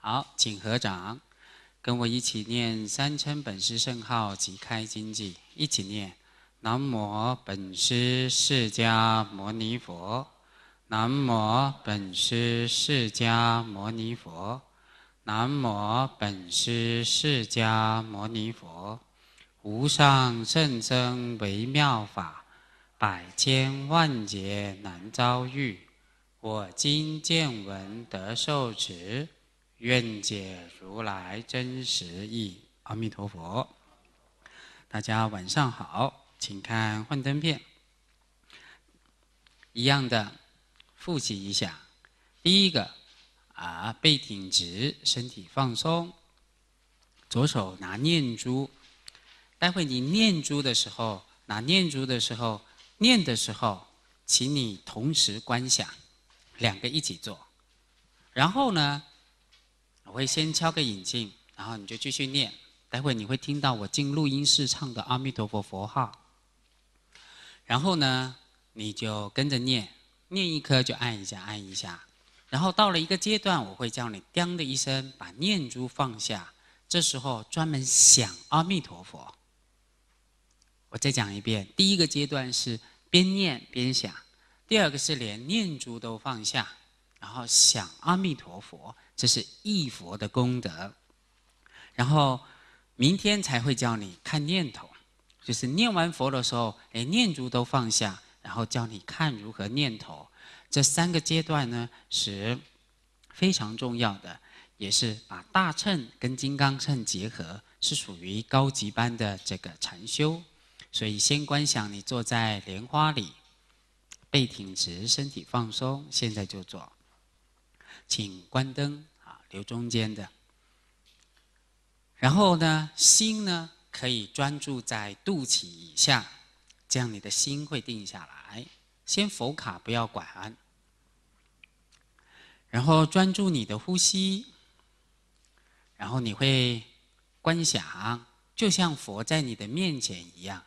好，请合掌，跟我一起念三称本师圣号及开经偈，一起念：南无本师释迦牟尼佛，南无本师释迦牟尼佛，南无本师释迦牟尼佛。无上甚深微妙法，百千万劫难遭遇。我今见闻得受持，愿解如来真实义。阿弥陀佛。大家晚上好，请看幻灯片。一样的，复习一下。第一个背挺直，身体放松，左手拿念珠。待会你念珠的时候，念的时候，请你同时观想，两个一起做。然后呢，我会先敲个引磬，然后你就继续念。待会你会听到我进录音室唱的阿弥陀佛佛号。然后呢，你就跟着念，念一颗就按一下，按一下。然后到了一个阶段，我会叫你“叮”的一声，把念珠放下。这时候专门想阿弥陀佛。我再讲一遍，第一个阶段是边念边想，第二个是连念珠都放下，然后想阿弥陀佛，这是忆佛的功德。然后明天才会教你看念头，就是念完佛的时候，念珠都放下，然后教你看如何念头。这三个阶段呢是非常重要的，也是把大乘跟金刚乘结合，是属于高级班的这个禅修。所以先观想你坐在莲花里，背挺直，身体放松。现在就做，请关灯留中间的。然后呢，心呢可以专注在肚脐以下，这样你的心会定下来。先佛卡不要管，然后专注你的呼吸，然后你会观想，就像佛在你的面前一样。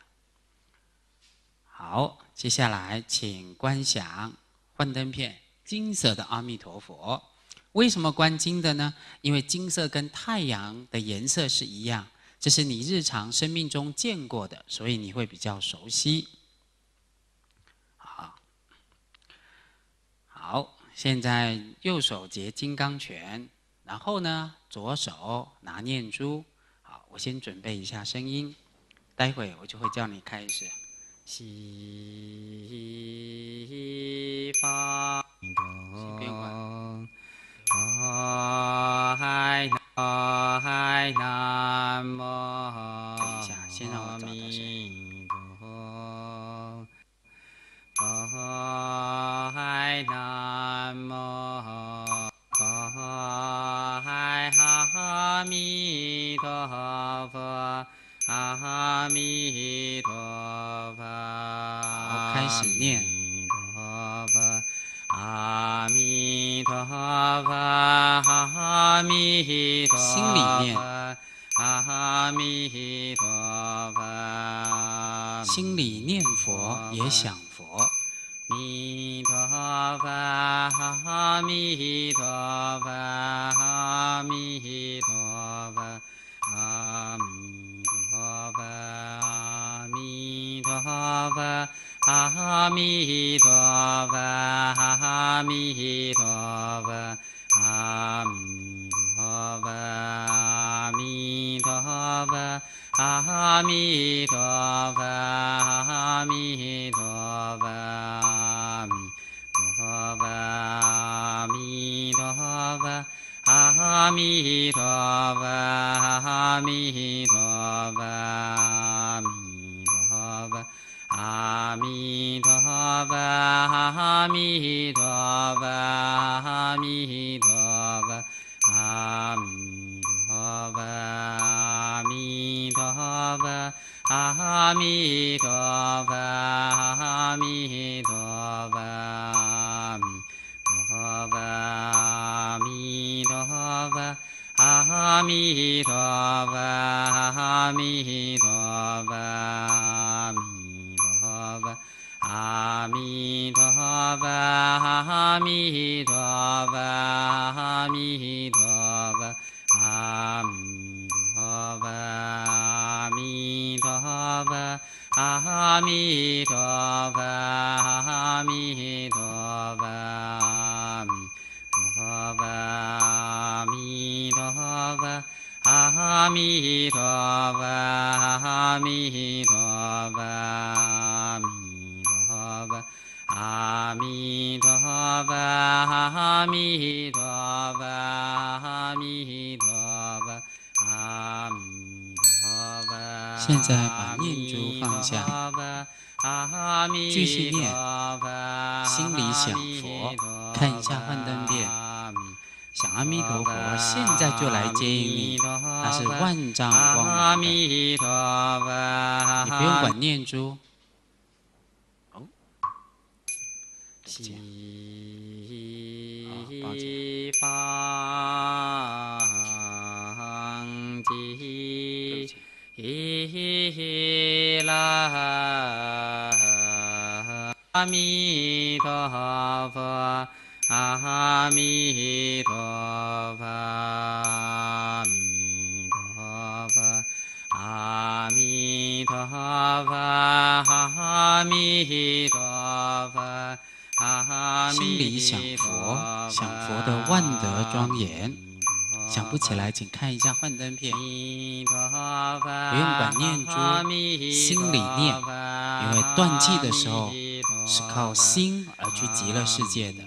好，接下来请观想幻灯片金色的阿弥陀佛。为什么观金的呢？因为金色跟太阳的颜色是一样，这是你日常生命中见过的，所以你会比较熟悉。好，现在右手结金刚拳，然后呢，左手拿念珠。好，我先准备一下声音，待会我就会叫你开始。西方随便换。嗨南无。等一下，先让我找到声音。嗨南无嗨阿弥陀佛，阿弥陀佛。好，开始念。阿弥陀佛，阿弥陀佛，心里念。阿弥陀佛，心里念佛也想佛。弥陀佛，阿弥陀佛，阿弥陀佛，阿弥陀佛，阿弥陀佛。阿弥陀佛，阿弥陀佛，阿弥陀佛，阿弥陀佛，阿弥陀佛，阿弥陀佛，阿弥陀佛，阿弥陀佛，阿弥陀佛，阿弥陀佛。阿弥陀佛，阿弥陀佛，阿弥陀佛，阿弥陀佛，阿弥陀佛，阿弥陀佛，阿弥陀佛，阿弥陀佛，阿弥陀佛，阿弥陀佛，阿弥。阿弥陀佛，阿弥陀佛，阿弥陀佛， 阿弥陀佛，阿弥陀佛，阿弥陀佛，阿弥陀佛，阿弥陀佛，阿弥陀佛，阿弥陀佛，阿弥陀佛，阿弥陀佛，阿弥陀佛，阿弥陀佛，阿弥陀佛。现在把念珠放下，继续念，心里想佛，看一下幻灯片，想阿弥陀佛，现在就来接引你，那是万丈光明的，你不用管念珠。哦，西方极乐阿弥陀佛，阿弥陀佛，阿弥陀佛，阿弥陀佛，阿弥陀佛。心里想佛，想佛的万德庄严。想不起来，请看一下幻灯片。不用管念珠，心里念，因为断气的时候是靠心而去极乐世界的。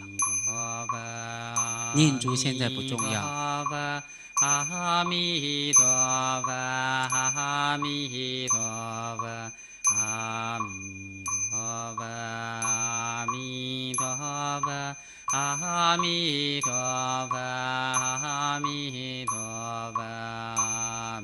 念珠现在不重要。阿弥陀佛，阿弥陀佛，阿弥陀佛，阿弥陀佛。阿弥陀佛，阿弥陀佛，阿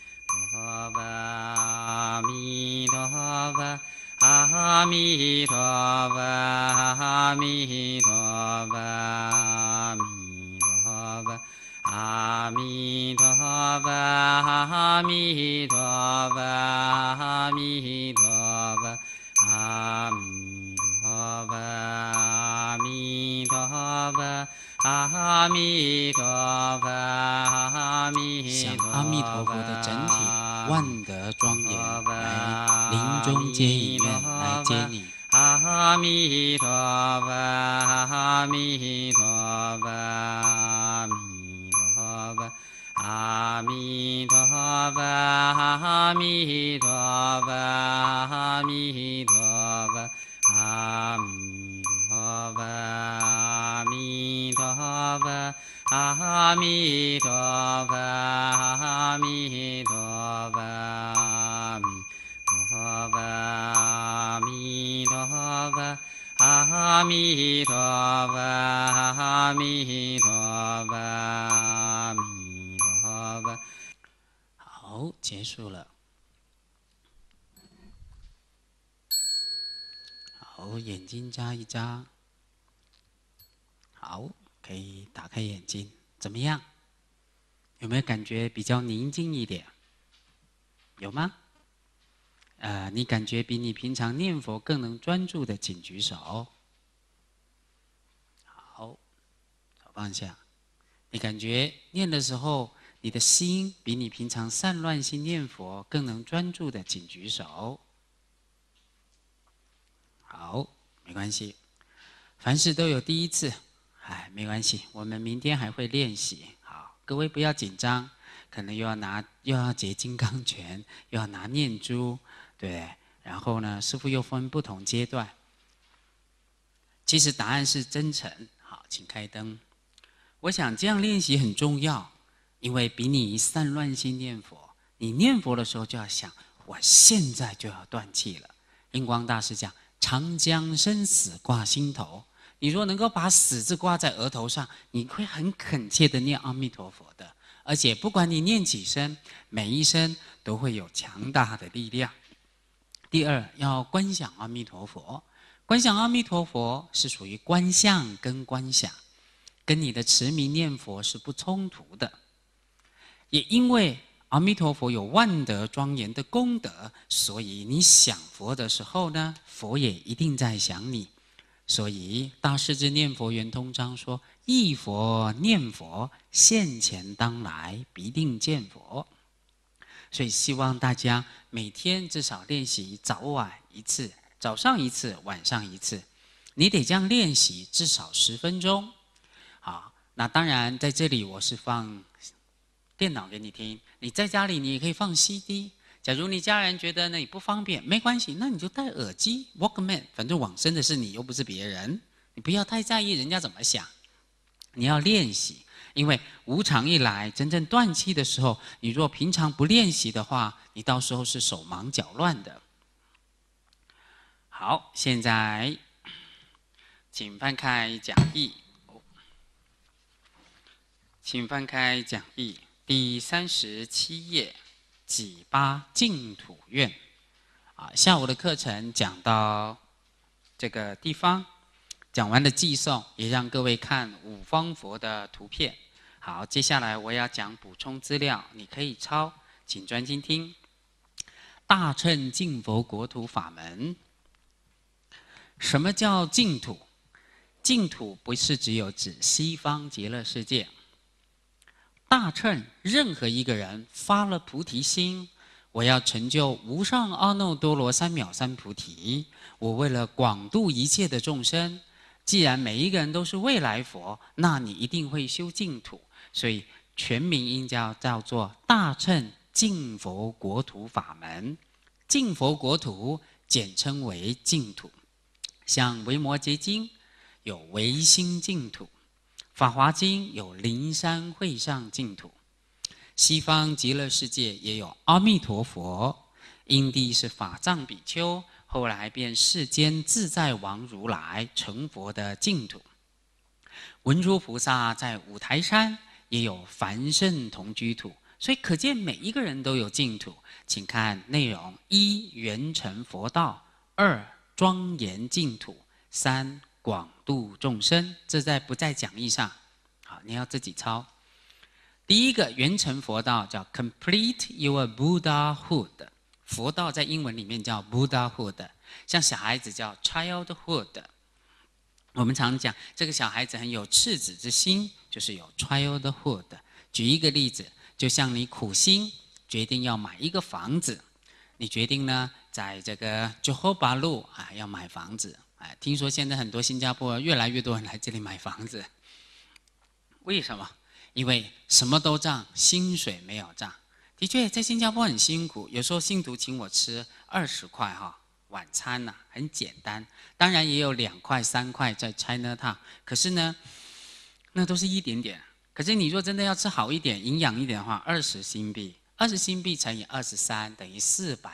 弥陀佛，阿弥陀佛，阿弥陀佛，阿弥陀佛，阿弥陀佛，阿弥陀佛，阿弥陀佛，阿弥陀佛，阿弥陀佛，阿弥陀佛，阿弥想阿弥陀佛的整体万德庄严来临终接引愿来接你。阿弥陀佛，阿弥陀佛，阿弥陀佛，阿弥陀佛，阿弥陀佛，阿弥陀佛，阿弥陀佛，阿弥陀佛，阿弥陀佛，阿弥陀佛，阿弥陀佛，阿弥陀佛，阿弥陀佛，阿弥陀佛。好，结束了。好，眼睛眨一眨。好，可以打开眼睛。怎么样？有没有感觉比较宁静一点？有吗？你感觉比你平常念佛更能专注的，请举手。好，手放下。你感觉念的时候，你的心比你平常散乱心念佛更能专注的，请举手。好，没关系，凡事都有第一次，没关系，我们明天还会练习。好，各位不要紧张，可能又要结金刚拳，又要拿念珠，对，然后呢，师父又分不同阶段。其实答案是真诚。好，请开灯。我想这样练习很重要，因为比你散乱心念佛，你念佛的时候就要想，我现在就要断气了。印光大师讲，常将生死挂心头。你若能够把死字挂在额头上，你会很恳切的念阿弥陀佛的，而且不管你念几声，每一声都会有强大的力量。第二，要观想阿弥陀佛。观想阿弥陀佛是属于观相跟观想，跟你的持名念佛是不冲突的。也因为阿弥陀佛有万德庄严的功德，所以你想佛的时候呢，佛也一定在想你。所以大势至念佛圆通章说， 忆佛念佛，现前当来必定见佛。所以希望大家每天至少练习早晚一次，早上一次，晚上一次。你得这样练习至少10分钟。好，那当然在这里我是放电脑给你听，你在家里你也可以放 CD。假如你家人觉得呢你不方便，没关系，那你就戴耳机 Walkman， 反正往生的是你，又不是别人，你不要太在意人家怎么想。你要练习，因为无常一来，真正断气的时候，你若平常不练习的话，你到时候是手忙脚乱的。好，现在请翻开讲义，请翻开讲义第37页，己八净土院。下午的课程讲到这个地方。讲完了寄送，也让各位看五方佛的图片。好，接下来我要讲补充资料，你可以抄，请专心听。大乘净佛国土法门，什么叫净土？净土不是只有指西方极乐世界。大乘，任何一个人发了菩提心，我要成就无上阿耨多罗三藐三菩提，我为了广度一切的众生。既然每一个人都是未来佛，那你一定会修净土，所以全名应叫做大乘净佛国土法门。净佛国土简称为净土，像维摩诘经有唯心净土，法华经有灵山会上净土，西方极乐世界也有阿弥陀佛，因地是法藏比丘。后来便世间自在王如来成佛的净土。文殊菩萨在五台山也有凡圣同居土，所以可见每一个人都有净土。请看内容：一、圆成佛道；二、庄严净土；三、广度众生。这不在讲义上，好，你要自己抄。第一个圆成佛道叫 Complete Your Buddhahood。佛道在英文里面叫 Buddhahood， 像小孩子叫 Childhood。我们常讲这个小孩子很有赤子之心，就是有 Childhood。举一个例子，就像你苦心决定要买一个房子，你决定呢在这个 Johor 路要买房子。听说现在很多新加坡越来越多人来这里买房子，为什么？因为什么都涨，薪水没有涨。的确，在新加坡很辛苦，有时候信徒请我吃20块晚餐很简单。当然也有2块、3块在 Chinatown， 可是呢，那都是一点点。可是你若真的要吃好一点、营养一点的话，20新币，20新币乘以23等于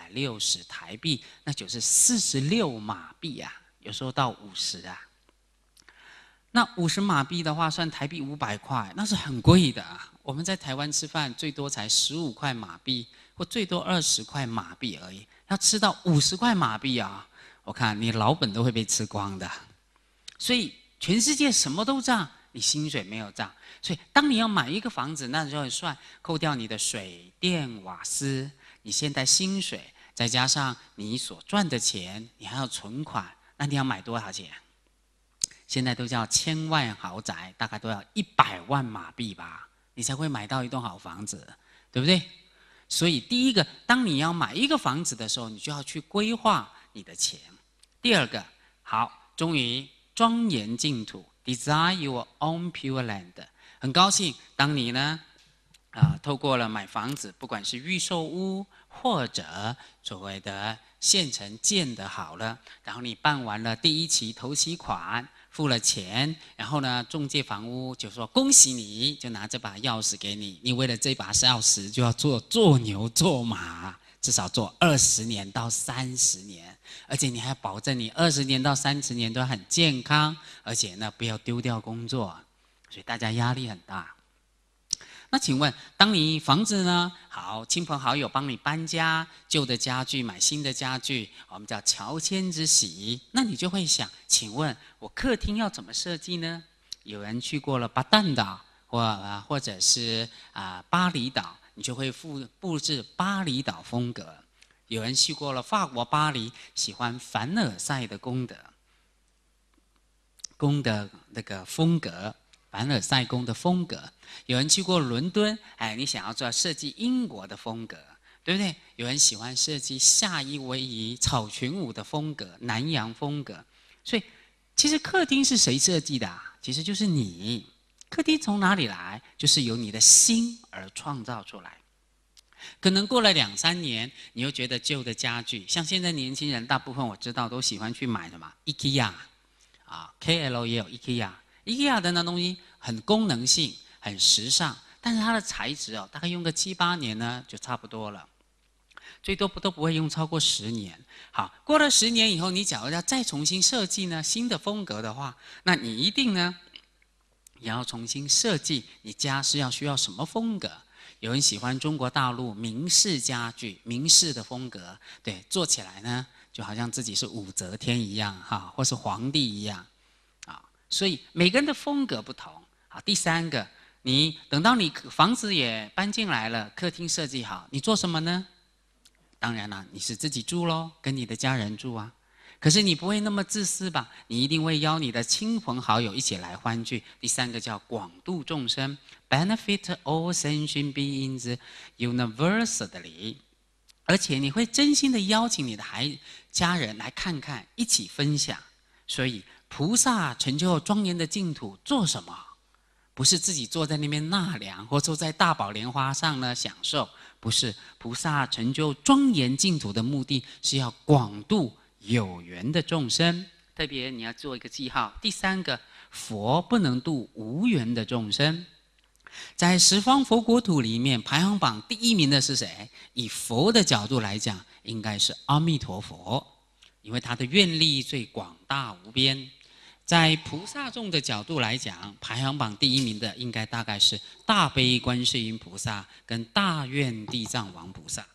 460台币，那就是46马币啊，有时候到50啊。那50马币的话，算台币500块，那是很贵的啊。我们在台湾吃饭最多才15块马币，或最多20块马币而已。要吃到50块马币啊，我看你老本都会被吃光的。所以全世界什么都涨，你薪水没有涨。所以当你要买一个房子，那就会算扣掉你的水电瓦斯，你现在薪水，再加上你所赚的钱，你还要存款，那你要买多少钱？现在都叫1000万豪宅，大概都要100万马币吧，你才会买到一栋好房子，对不对？所以第一个，当你要买一个房子的时候，你就要去规划你的钱。第二个，好，终于庄严净土 ，Desire your own pure land。很高兴，当你呢，透过了买房子，不管是预售屋或者所谓的现成建的好了，然后你办完了第1期头期款。付了钱，然后呢，中介房屋就说恭喜你，就拿这把钥匙给你。你为了这把钥匙，就要做牛做马，至少做20年到30年，而且你还保证你20年到30年都很健康，而且呢不要丢掉工作，所以大家压力很大。那请问，当你房子呢好，亲朋好友帮你搬家，旧的家具买新的家具，我们叫乔迁之喜。那你就会想，请问我客厅要怎么设计呢？有人去过了巴淡岛，或者是巴厘岛，你就会布置巴厘岛风格。有人去过了法国巴黎，喜欢凡尔赛的宫的那个风格。 凡尔赛宫的风格；有人去过伦敦，哎，你想要做设计英国的风格，对不对？有人喜欢设计夏威夷草裙舞的风格、南洋风格。所以，其实客厅是谁设计的啊？其实就是你。客厅从哪里来？就是由你的心而创造出来。可能过了2、3年，你又觉得旧的家具，像现在年轻人大部分我知道都喜欢去买什么 IKEA 啊 ，KL 也有 IKEA 的那东西很功能性、很时尚，但是它的材质大概用个7、8年呢就差不多了，最多都不会用超过10年。好，过了10年以后，你假如要再重新设计呢新的风格的话，那你一定呢也要重新设计你家是要需要什么风格。有人喜欢中国大陆明式家具，明式的风格，对，做起来呢就好像自己是武则天一样哈，或是皇帝一样啊。所以每个人的风格不同。好，第3个，你等到你房子也搬进来了，客厅设计好，你做什么呢？当然了，你是自己住咯，跟你的家人住啊。可是你不会那么自私吧？你一定会邀你的亲朋好友一起来欢聚。第3个叫广度众生 ，benefit all sentient beings universally， 而且你会真心的邀请你的家人来看看，一起分享。所以菩萨成就庄严的净土做什么？不是自己坐在那边纳凉，或坐在大宝莲花上呢享受，不是。菩萨成就庄严净土的目的是要广度有缘的众生，特别你要做一个记号。第3个，佛不能度无缘的众生。在十方佛国土里面，排行榜第1名的是谁？以佛的角度来讲，应该是阿弥陀佛，因为他的愿力最广大无边。在菩萨众的角度来讲，排行榜第1名的应该大概是大悲观世音菩萨跟大愿地藏王菩萨。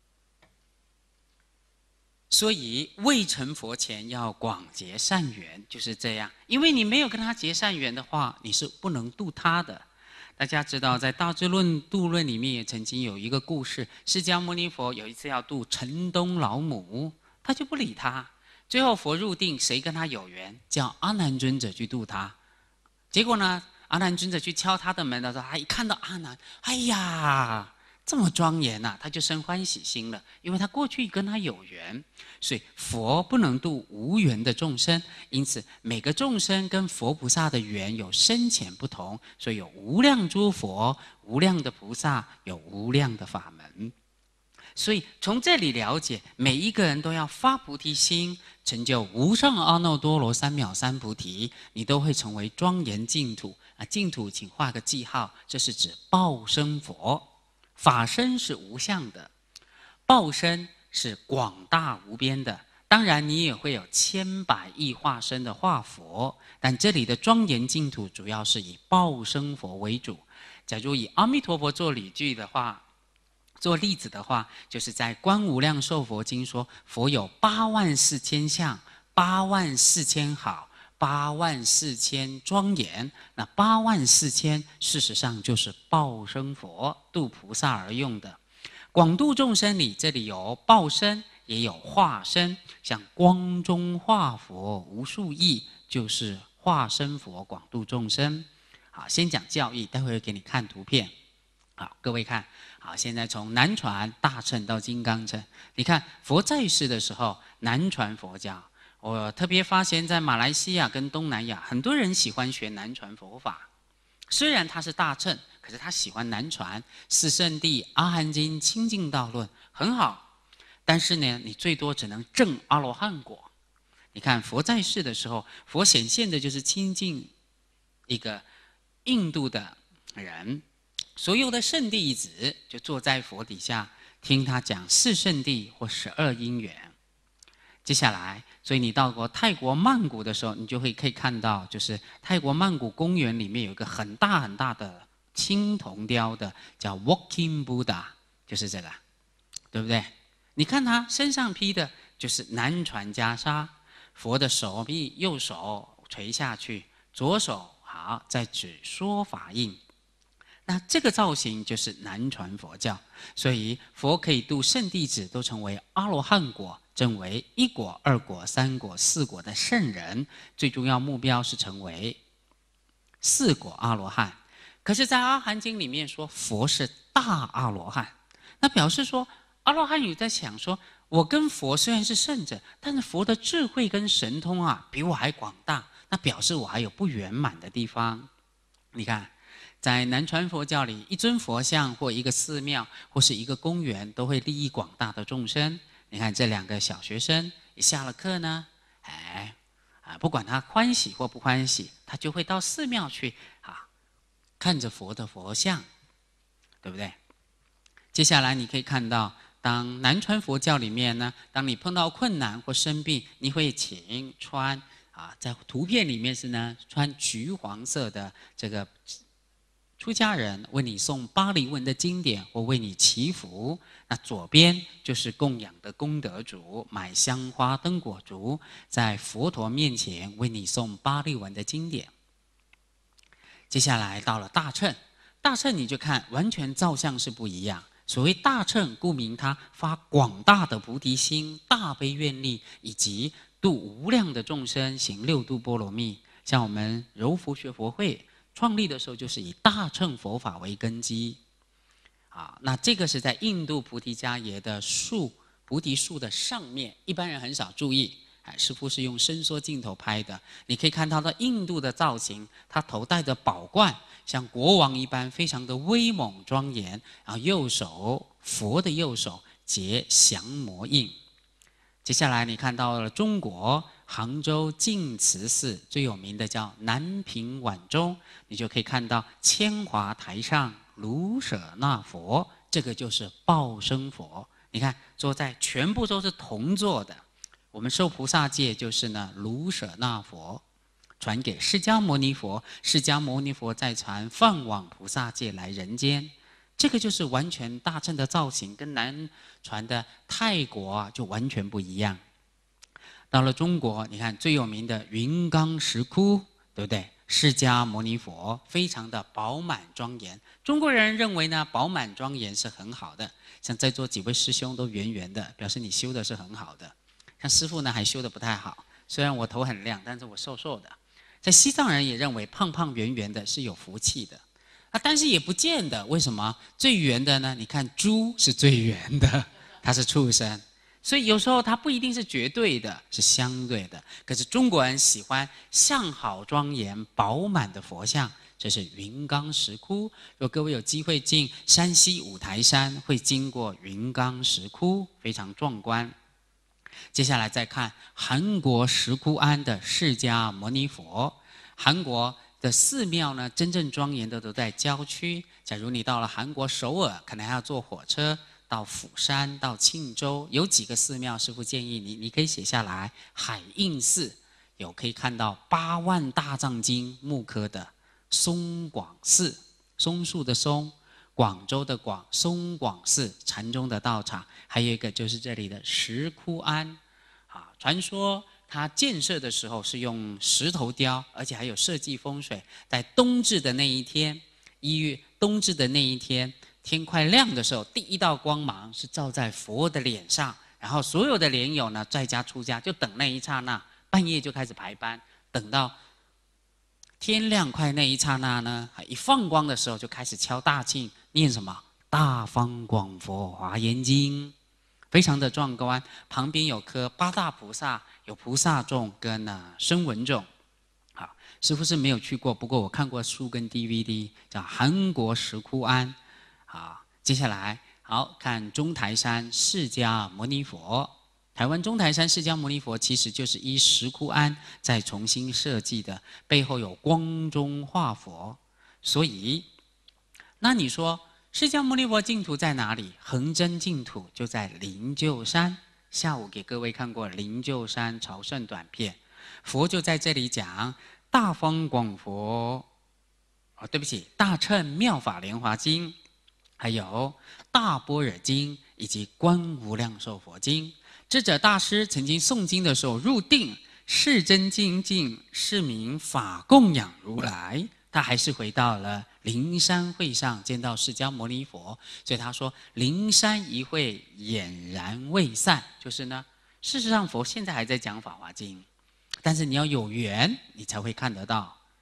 所以未成佛前要广结善缘，就是这样。因为你没有跟他结善缘的话，你是不能度他的。大家知道，在《大智论度论》里面也曾经有一个故事，释迦牟尼佛有一次要度城东老母，他就不理他。最后佛入定，谁跟他有缘，叫阿难尊者去度他。结果呢，阿难尊者去敲他的门的时候，他一看到阿难，哎呀，这么庄严啊，他就生欢喜心了，因为他过去跟他有缘。所以佛不能度无缘的众生，因此每个众生跟佛菩萨的缘有深浅不同，所以有无量诸佛、无量的菩萨，有无量的法门。所以从这里了解，每一个人都要发菩提心，成就无上阿耨多罗三藐三菩提，你都会成为庄严净土啊！净土请画个记号，这是指报身佛。法身是无相的，报身是广大无边的。当然你也会有千百亿化身的化佛，但这里的庄严净土主要是以报身佛为主。假如以阿弥陀佛做例句的话，做例子的话，就是在《观无量寿佛经》说，佛有84000相，84000好，84000庄严。那84000事实上就是报身佛度菩萨而用的。广度众生里，这里有报身，也有化身，像光中化佛无数亿，就是化身佛广度众生。好，先讲教义，待会儿给你看图片。好，各位看，好，现在从南传大乘到金刚乘，你看佛在世的时候，南传佛教，我特别发现，在马来西亚跟东南亚，很多人喜欢学南传佛法。虽然他是大乘，可是他喜欢南传四圣谛、阿含经、清净道论，很好。但是呢，你最多只能证阿罗汉果。你看佛在世的时候，佛显现的就是清净一个印度的人。所有的圣弟子就坐在佛底下听他讲四圣谛或12因缘。接下来，所以你到过泰国曼谷的时候，你就可以看到，就是泰国曼谷公园里面有一个很大很大的青铜雕的，叫 Walking Buddha， 就是这个，对不对？你看他身上披的就是南传袈裟，佛的手臂右手垂下去，左手好在指说法印。那这个造型就是南传佛教，所以佛可以度圣弟子都成为阿罗汉果，证为1果、2果、3果、4果的圣人。最重要目标是成为 4果阿罗汉。可是，在《阿含经》里面说佛是大阿罗汉，那表示说阿罗汉有在想说，我跟佛虽然是圣者，但是佛的智慧跟神通啊，比我还广大，那表示我还有不圆满的地方。你看，在南传佛教里，一尊佛像或一个寺庙或是一个公园，都会利益广大的众生。你看这2个小学生，一下了课呢，不管他欢喜或不欢喜，他就会到寺庙去看着佛的佛像，对不对？接下来你可以看到，当南传佛教里面呢，当你碰到困难或生病，你会请穿在图片里面是呢穿橘黄色的这个出家人为你诵巴利文的经典或为你祈福。那左边就是供养的功德主，买香花灯果烛，在佛陀面前为你诵巴利文的经典。接下来到了大乘，大乘你就看完全造像是不一样。所谓大乘，顾名它发广大的菩提心、大悲愿力，以及度无量的众生，行6度波罗蜜。像我们柔佛学佛会创立的时候，就是以大乘佛法为根基。那这个是在印度菩提伽耶的菩提树的上面，一般人很少注意。师父是用伸缩镜头拍的，你可以看到印度的造型，他头戴着宝冠，像国王一般，非常的威猛庄严。然后佛的右手结降魔印。接下来你看到了中国杭州净慈寺最有名的叫南屏晚钟，你就可以看到千华台上卢舍那佛，这个就是报身佛。你看坐在全部都是铜做的。我们受菩萨戒就是呢，卢舍那佛传给释迦牟尼佛，释迦牟尼佛再传放往菩萨戒来人间。这个就是完全大乘的造型，跟南传的泰国就完全不一样。到了中国，你看最有名的云冈石窟，对不对？释迦牟尼佛非常的饱满庄严。中国人认为呢，饱满庄严是很好的。像在座几位师兄都圆圆的，表示你修的是很好的。像师父呢还修得不太好，虽然我头很亮，但是我瘦瘦的。在西藏人也认为胖胖圆圆的是有福气的，但是也不见得。为什么最圆的呢？你看猪是最圆的，它是畜生，所以有时候它不一定是绝对的，是相对的。可是中国人喜欢相好庄严饱满的佛像，这是云冈石窟。如果各位有机会进山西五台山，会经过云冈石窟，非常壮观。接下来再看韩国石窟庵的释迦牟尼佛。韩国的寺庙呢，真正庄严的都在郊区。假如你到了韩国首尔，可能还要坐火车到釜山、到庆州，有几个寺庙，师父建议你可以写下来。海印寺有可以看到8万大藏经木刻的松广寺，松树的松，广州的广，松广寺禅宗的道场。还有一个就是这里的石窟庵，传说它建设的时候是用石头雕，而且还有设计风水。在冬至的那一天，1月冬至的那一天，天快亮的时候，第一道光芒是照在佛的脸上，然后所有的莲友呢，在家出家就等那一刹那，半夜就开始排班，等到天亮快那一刹那呢，一放光的时候就开始敲大磬，念什么？大方广佛华严经。非常的壮观，旁边有颗8大菩萨，有菩萨众跟声闻众。好，师父是没有去过，不过我看过书跟 DVD， 叫韩国石窟庵。好，接下来好看中台山释迦牟尼佛。台湾中台山释迦牟尼佛其实就是依石窟庵再重新设计的，背后有光中化佛。所以，那你说释迦牟尼佛净土在哪里？恒真净土就在灵鹫山。下午给各位看过灵鹫山朝圣短片，佛就在这里讲大方广佛，对不起，大乘妙法莲华经，还有大般若经以及观无量寿佛经。智者大师曾经诵经的时候入定，世真精进，是名法供养如来。他还是回到了灵山会上，见到释迦牟尼佛，所以他说灵山一会俨然未散。就是呢，事实上佛现在还在讲法华经，但是你要有缘你才会看得到。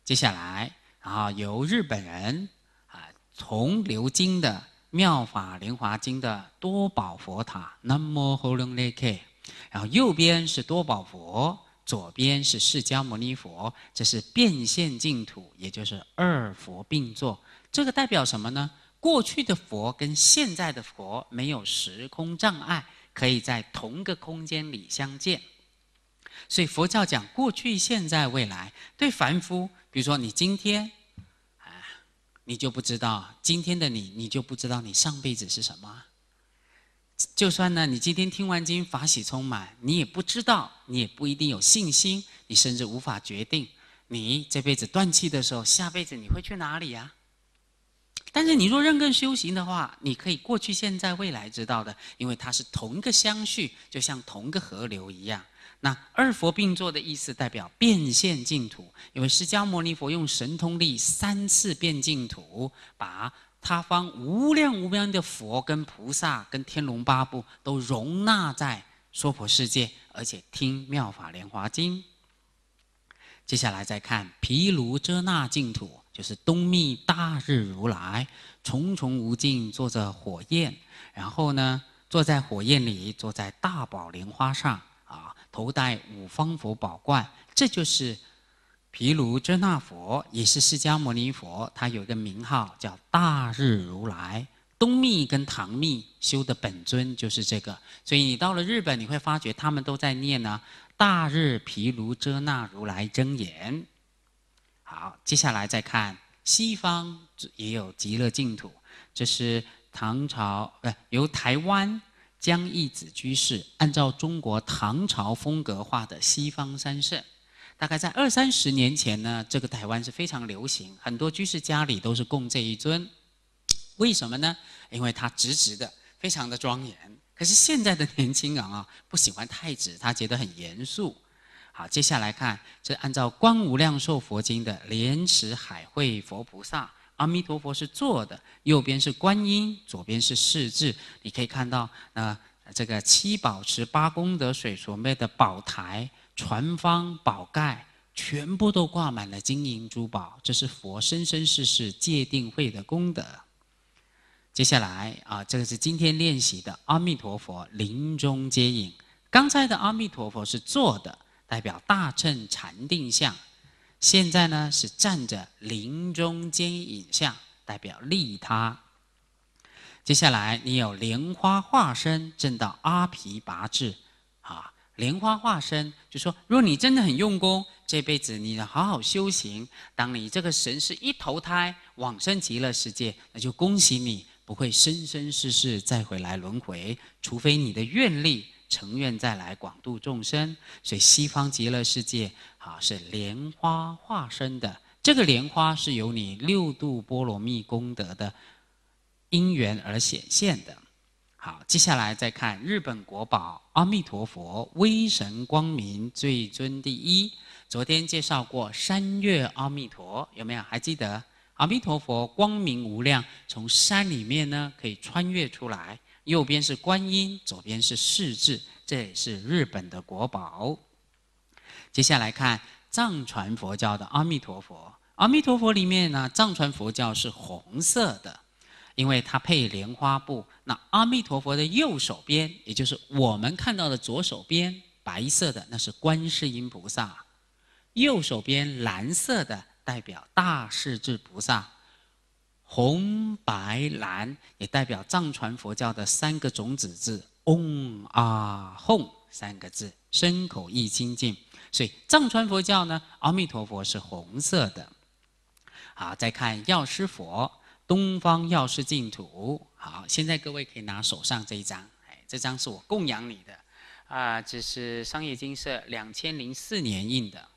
接下来，然后由日本人重鎏金的《妙法莲华经》的多宝佛塔，南无后龙列克，然后右边是多宝佛，左边是释迦牟尼佛，这是变现净土，也就是二佛并坐。这个代表什么呢？过去的佛跟现在的佛没有时空障碍，可以在同个空间里相见。所以佛教讲过去、现在、未来。对凡夫，比如说你今天，你就不知道今天的你，你就不知道你上辈子是什么。就算呢，你今天听完经法喜充满，你也不知道，你也不一定有信心，你甚至无法决定，你这辈子断气的时候，下辈子你会去哪里呀？但是你若认真修行的话，你可以过去、现在、未来知道的，因为它是同一个相续，就像同一个河流一样。那二佛并坐的意思代表变现净土，因为释迦牟尼佛用神通力3次变净土，把他方无量无边的佛跟菩萨跟天龙八部都容纳在娑婆世界，而且听妙法莲华经。接下来再看毗卢遮那净土，就是东密大日如来，重重无尽坐着火焰，然后呢，坐在火焰里，坐在大宝莲花上头戴五方佛宝冠，这就是毗卢遮那佛，也是释迦牟尼佛，他有一个名号叫大日如来。东密跟唐密修的本尊就是这个，所以你到了日本，你会发觉他们都在念呢大日毗卢遮那如来真言。好，接下来再看西方也有极乐净土，这是唐朝由台湾江义子居士按照中国唐朝风格画的西方三圣。大概在20-30年前呢，这个台湾是非常流行，很多居士家里都是供这一尊。为什么呢？因为它直直的，非常的庄严。可是现在的年轻人不喜欢太直，他觉得很严肃。好，接下来看，这按照《观无量寿佛经》的莲池海会佛菩萨，阿弥陀佛是坐的，右边是观音，左边是势至。你可以看到，这个7宝池8功德水所备的宝台、船方、宝盖，全部都挂满了金银珠宝，这是佛生生世世戒定慧的功德。接下来这个是今天练习的阿弥陀佛临终接引。刚才的阿弥陀佛是坐的，代表大乘禅定相。现在呢是站着临终接引相，代表利他。接下来你有莲花化身证到阿毗跋致莲花化身就说，如果你真的很用功，这辈子你好好修行，当你这个神识一投胎往生极乐世界，那就恭喜你，不会生生世世再回来轮回，除非你的愿力成愿再来广度众生。所以西方极乐世界是莲花化身的，这个莲花是由你6度波罗蜜功德的因缘而显现的。好，接下来再看日本国宝阿弥陀佛，威神光明最尊第一。昨天介绍过山岳阿弥陀，有没有还记得？阿弥陀佛光明无量，从山里面呢可以穿越出来，右边是观音，左边是势至，这也是日本的国宝。接下来看藏传佛教的阿弥陀佛，阿弥陀佛里面呢，藏传佛教是红色的，因为它配莲花布。那阿弥陀佛的右手边，也就是我们看到的左手边白色的，那是观世音菩萨；右手边蓝色的代表大势至菩萨。红白蓝也代表藏传佛教的3个种子字嗡啊吽3个字，身口意清净。所以藏传佛教呢，阿弥陀佛是红色的。好，再看药师佛，东方药师净土。好，现在各位可以拿手上这一张，这张是我供养你的这是商业精舍2004年印的。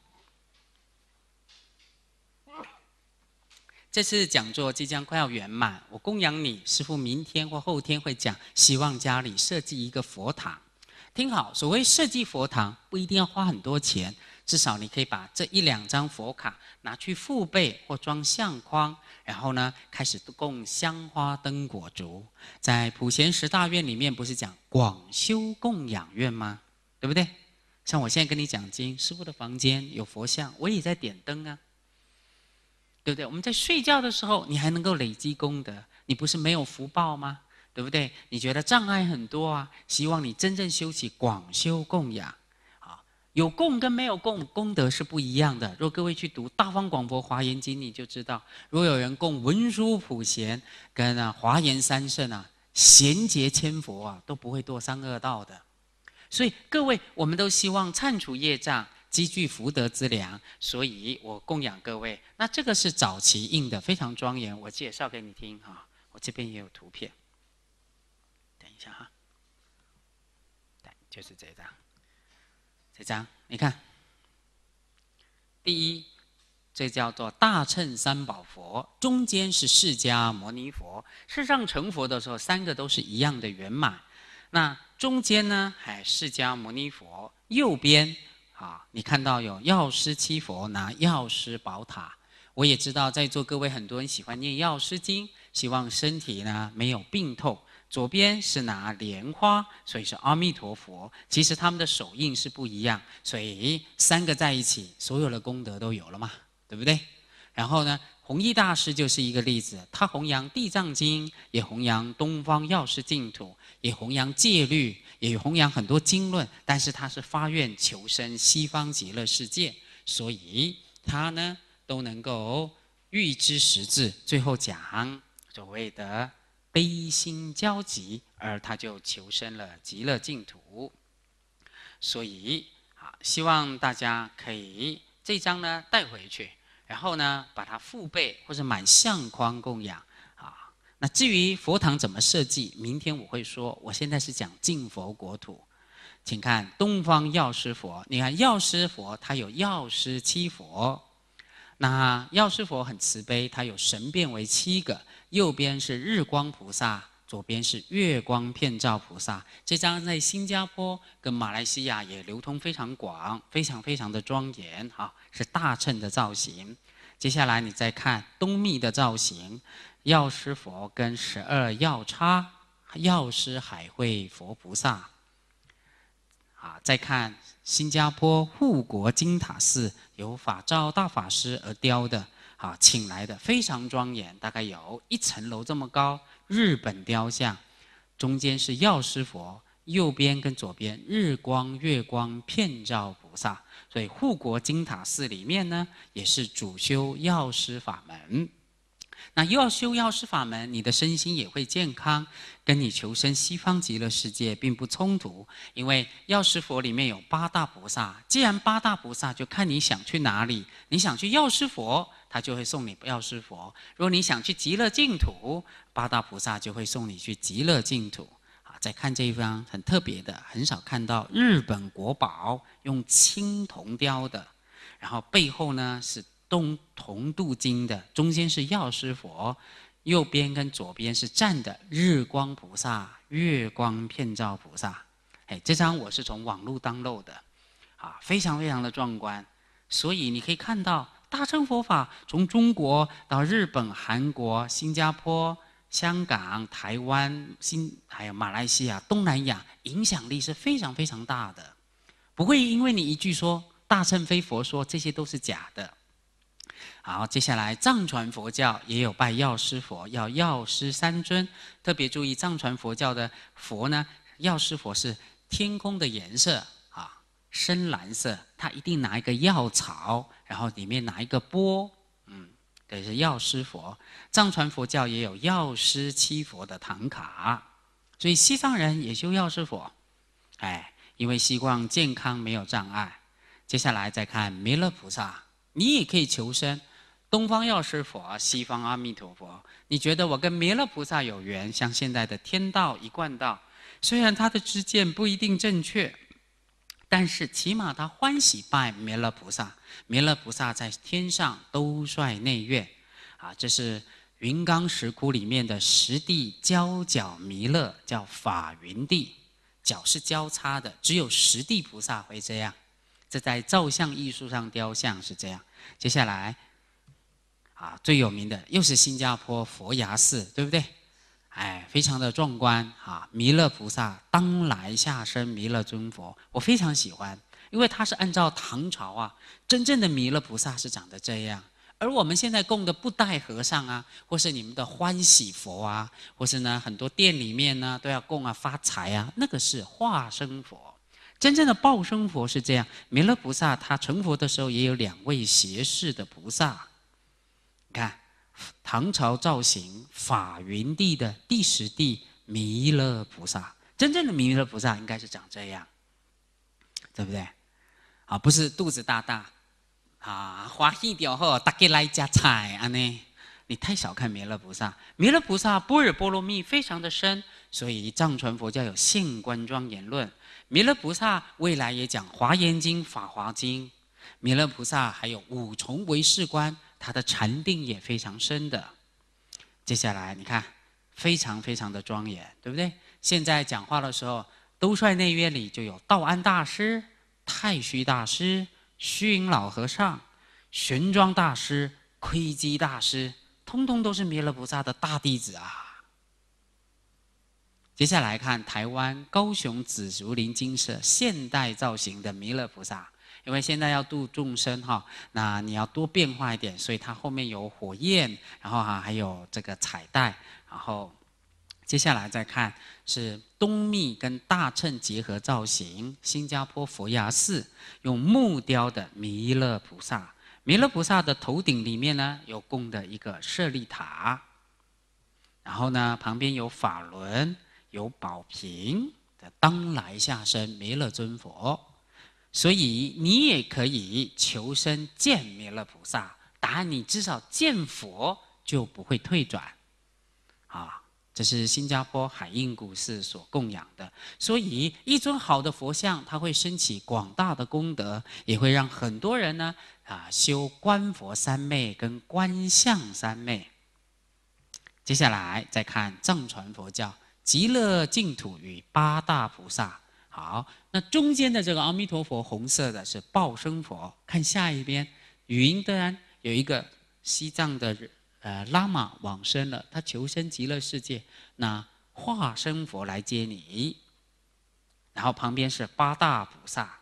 这次讲座即将快要圆满，我供养你，师父明天或后天会讲，希望家里设计一个佛堂。听好，所谓设计佛堂不一定要花很多钱，至少你可以把这1-2张佛卡拿去复备或装相框，然后呢开始供香花灯果烛。在普贤10大愿里面不是讲广修供养愿吗？对不对？像我现在跟你讲经，师父的房间有佛像，我也在点灯啊。 对不对？我们在睡觉的时候，你还能够累积功德，你不是没有福报吗？对不对？你觉得障碍很多啊，希望你真正修起广修供养。有供跟没有供，功德是不一样的。若各位去读《大方广佛华严经》，你就知道，如果有人供文殊普贤跟华严三圣贤劫千佛都不会堕三恶道的。所以各位，我们都希望忏除业障，积聚福德之粮，所以我供养各位。那这个是早期印的，非常庄严，我介绍给你听哈。我这边也有图片，等一下哈，就是这张。这张你看，第一，这叫做大乘三宝佛，中间是释迦牟尼佛。事实上成佛的时候，三个都是一样的圆满。那中间呢，释迦牟尼佛，右边你看到有药师七佛拿药师宝塔。我也知道在座各位很多人喜欢念药师经，希望身体呢没有病痛。左边是拿莲花，所以是阿弥陀佛。其实他们的手印是不一样，所以三个在一起，所有的功德都有了嘛，对不对？然后呢，弘一大师就是一个例子，他弘扬地藏经，也弘扬东方药师净土，也弘扬戒律，也弘扬很多经论，但是他是发愿求生西方极乐世界，所以他呢都能够预知时至，最后讲所谓的悲心交集，而他就求生了极乐净土。所以希望大家可以这张呢带回去，然后呢把它复背或者买相框供养那至于佛堂怎么设计，明天我会说。我现在是讲净佛国土，请看东方药师佛。你看药师佛，他有药师七佛。那药师佛很慈悲，他有神变为7个，右边是日光菩萨，左边是月光遍照菩萨。这张在新加坡跟马来西亚也流通非常广，非常非常的庄严是大乘的造型。接下来你再看东密的造型，药师佛跟12药叉，药师海会佛菩萨。再看新加坡护国金塔寺，由法照大法师而雕的，请来的非常庄严，大概有1层楼这么高，日本雕像，中间是药师佛，右边跟左边日光月光遍照菩萨。所以护国金塔寺里面呢，也是主修药师法门。那要修药师法门，你的身心也会健康，跟你求生西方极乐世界并不冲突。因为药师佛里面有8大菩萨，既然8大菩萨，就看你想去哪里。你想去药师佛，他就会送你药师佛；如果你想去极乐净土，8大菩萨就会送你去极乐净土。再看这一方很特别的，很少看到日本国宝用青铜雕的，然后背后呢是铜镀金的，中间是药师佛，右边跟左边是站的日光菩萨、月光遍照菩萨。这张我是从网络download的，非常非常的壮观。所以你可以看到大乘佛法从中国到日本、韩国、新加坡、香港、台湾、还有马来西亚、东南亚，影响力是非常非常大的。不会因为你一句说大乘非佛说，这些都是假的。好，接下来藏传佛教也有拜药师佛，要药师3尊。特别注意藏传佛教的佛呢，药师佛是天空的颜色深蓝色，他一定拿一个药草，然后里面拿一个钵，这是药师佛。藏传佛教也有药师七佛的唐卡，所以西藏人也修药师佛，因为希望健康没有障碍。接下来再看弥勒菩萨，你也可以求生。东方药师佛，西方阿弥陀佛。你觉得我跟弥勒菩萨有缘，像现在的天道一贯道，虽然他的知见不一定正确，但是起码他欢喜拜弥勒菩萨。弥勒菩萨在天上兜率内院这是云冈石窟里面的10地交角弥勒，叫法云地，角是交叉的，只有10地菩萨会这样。这在造像艺术上雕像是这样。接下来最有名的又是新加坡佛牙寺，对不对？非常的壮观弥勒菩萨当来下生弥勒尊佛，我非常喜欢，因为他是按照唐朝真正的弥勒菩萨是长得这样， 而我们现在供的布袋和尚啊，或是你们的欢喜佛啊，或是呢很多店里面呢都要供啊发财啊，那个是化身佛。真正的报身佛是这样，弥勒菩萨他成佛的时候也有2位胁侍的菩萨。你看，唐朝造型法云帝的第10地弥勒菩萨，真正的弥勒菩萨应该是长这样，对不对？啊，不是肚子大大。欢喜掉后，大家来加菜啊呢！你太小看弥勒菩萨，弥勒菩萨般若波罗蜜非常的深，所以藏传佛教有现观庄严论。弥勒菩萨未来也讲华严经、法华经。弥勒菩萨还有5重唯识观，他的禅定也非常深的。接下来你看，非常非常的庄严，对不对？现在讲话的时候，兜率内院里就有道安大师、太虚大师、虚云老和尚、玄奘大师、窥基大师，通通都是弥勒菩萨的大弟子啊。接下来看台湾高雄紫竹林精舍现代造型的弥勒菩萨，因为现在要度众生哈，那你要多变化一点，所以它后面有火焰，然后还有这个彩带，然后接下来再看是东密跟大乘结合造型，新加坡佛牙寺用木雕的弥勒菩萨。弥勒菩萨的头顶里面呢有供的一个舍利塔，然后呢旁边有法轮，有宝瓶的当来下生弥勒尊佛。所以你也可以求生见弥勒菩萨，答案你至少见佛就不会退转啊。这是新加坡海印古寺所供养的，所以一尊好的佛像，它会升起广大的功德，也会让很多人呢修观佛三昧跟观相三昧。接下来再看藏传佛教极乐净土与8大菩萨。好，那中间的这个阿弥陀佛红色的是报身佛。看下一边，云端有一个西藏的喇嘛往生了，他求生极乐世界，那化身佛来接你。然后旁边是8大菩萨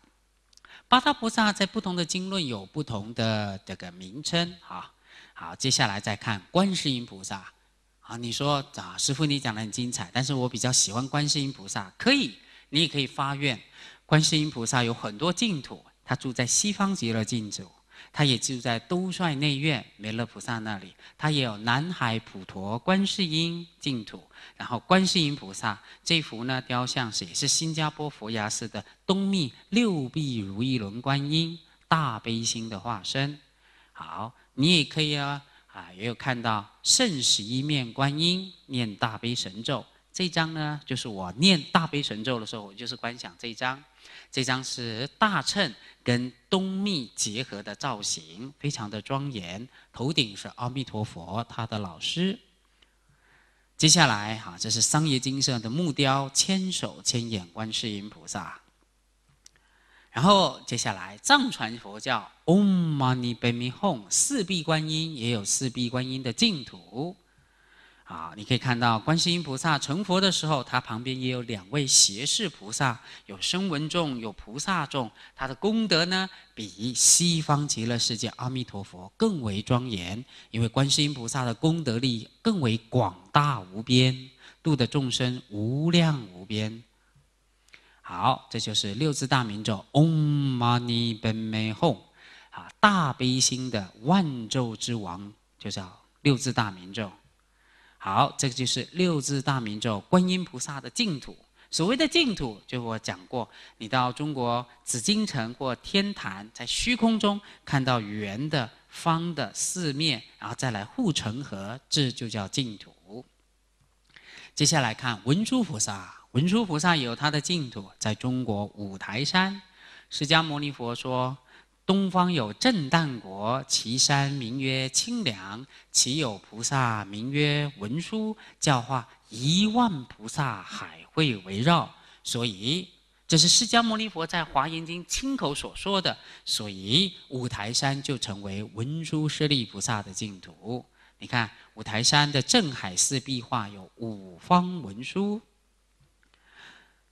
，8大菩萨在不同的经论有不同的这个名称。好，接下来再看观世音菩萨。你说师父你讲得很精彩，但是我比较喜欢观世音菩萨，可以，你也可以发愿。观世音菩萨有很多净土，他住在西方极乐净土。他也住在兜率内院弥勒菩萨那里，他也有南海普陀观世音净土。然后观世音菩萨这幅呢雕像也是新加坡佛牙寺的东密6臂如意轮观音大悲心的化身。好，你也可以也有看到圣11面观音念大悲神咒。这一张呢，就是我念大悲神咒的时候，我就是观想这一张。这张是大乘跟东密结合的造型，非常的庄严。头顶是阿弥陀佛，他的老师。接下来这是桑耶精舍的木雕千手千眼观世音菩萨。然后接下来藏传佛教 Om Mani Padme Hum 4臂观音也有4臂观音的净土。你可以看到观世音菩萨成佛的时候，他旁边也有2位胁侍菩萨，有声闻众，有菩萨众。他的功德呢，比西方极乐世界阿弥陀佛更为庄严，因为观世音菩萨的功德力更为广大无边，度的众生无量无边。好，这就是6字大明咒 Om Mani Padme Hum 大悲心的万咒之王，就叫6字大明咒。好，这个就是6字大明咒观音菩萨的净土。所谓的净土，就我讲过，你到中国紫禁城或天坛，在虚空中看到圆的、方的4面，然后再来护城河，这就叫净土。接下来看文殊菩萨，文殊菩萨有他的净土，在中国五台山。释迦牟尼佛说，东方有震旦国，其山名曰清凉，其有菩萨名曰文殊，教化1万菩萨海会围绕。所以这是释迦牟尼佛在华严经亲口所说的，所以五台山就成为文殊师利菩萨的净土。你看五台山的镇海寺壁画有5方文殊。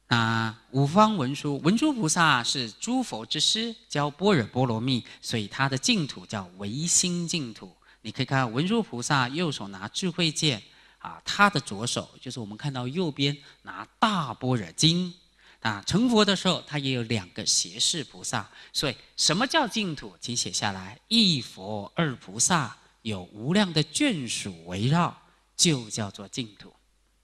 那五方文殊，文殊菩萨是诸佛之师，教般若波罗蜜，所以他的净土叫唯心净土。你可以看到文殊菩萨右手拿智慧剑，他的左手就是我们看到右边拿大般若经。成佛的时候，他也有2个胁侍菩萨。所以什么叫净土？请写下来：一佛二菩萨，有无量的眷属围绕，就叫做净土。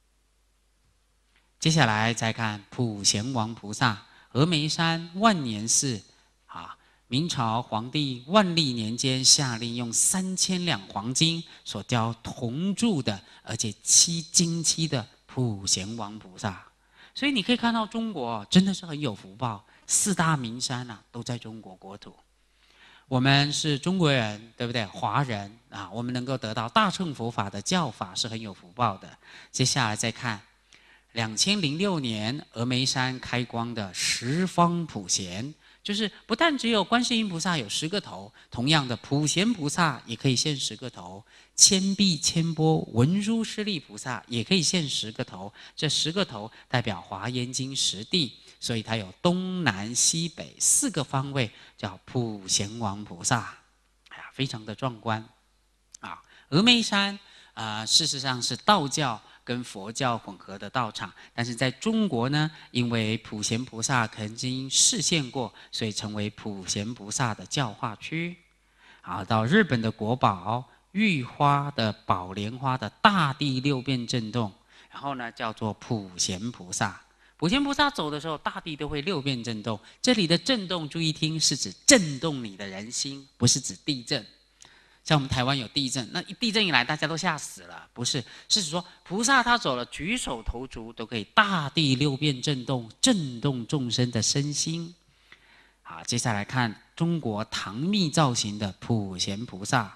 接下来再看普贤王菩萨，峨眉山万年寺，明朝皇帝万历年间下令用3000两黄金所雕铜铸的，而且金漆的普贤王菩萨。所以你可以看到中国真的是很有福报，4大名山都在中国国土。我们是中国人，对不对？华人我们能够得到大乘佛法的教法是很有福报的。接下来再看2006年峨眉山开光的十方普贤，就是不但只有观世音菩萨有10个头，同样的普贤菩萨也可以现10个头，千臂千波文殊师利菩萨也可以现10个头。这10个头代表华严经10地，所以它有东南西北4个方位，叫普贤王菩萨，非常的壮观峨眉山事实上是道教跟佛教混合的道场，但是在中国呢，因为普贤菩萨曾经示现过，所以成为普贤菩萨的教化区。到日本的国宝玉花的宝莲花的大地6遍震动，然后呢叫做普贤菩萨。普贤菩萨走的时候，大地都会6遍震动。这里的震动，注意听，是指震动你的人心，不是指地震。像我们台湾有地震，那一地震一来，大家都吓死了，不是？是指说菩萨他走了，举手投足都可以大地6遍震动，震动众生的身心。好，接下来看中国唐密造型的普贤菩萨。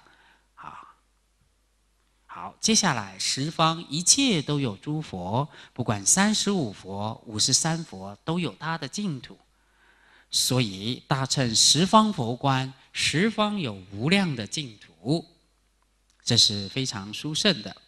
好，接下来十方一切都有诸佛，不管35佛、53佛，都有他的净土。所以大乘十方佛观，十方有无量的净土，这是非常殊胜的。